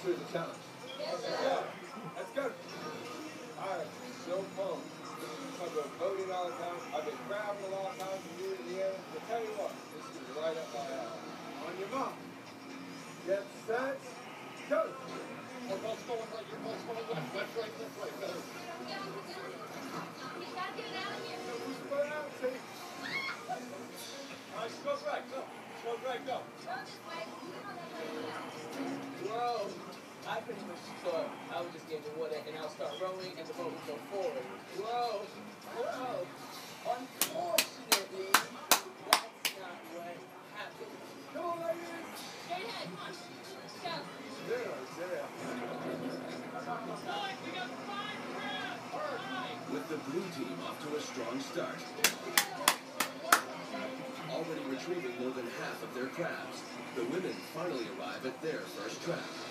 through the challenge. That's good. I am so pumped. I've been boating all the time. I've been traveling a lot of times from here to Indiana. But tell you what, this is right up my alley. On your mark. Get set. Go. We're both going right. You're both going left. Left, right, left, right. Go. You gotta get it out of here. Spread out, see? All right, stroke right, go. Stroke right, go. Go this way. Well, I pretty much thought I would just get in the water and I'll start rowing and the boat will go forward. Whoa. Unfortunately, that's not what happened. Come on, ladies. Straight ahead. Come on. Let's go. There. With the blue team off to a strong start. Already retrieving more than half of their crabs, the women finally arrive at their first trap.